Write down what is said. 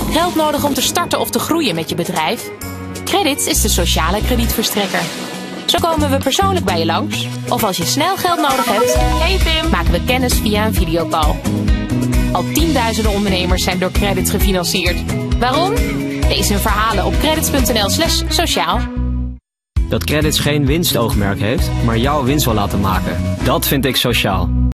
Geld nodig om te starten of te groeien met je bedrijf? Credits is de sociale kredietverstrekker. Zo komen we persoonlijk bij je langs. Of als je snel geld nodig hebt, hey Pim, maken we kennis via een videocall. Al tienduizenden ondernemers zijn door Credits gefinancierd. Waarom? Lees hun verhalen op credits.nl/sociaal. Dat Credits geen winstoogmerk heeft, maar jouw winst wil laten maken. Dat vind ik sociaal.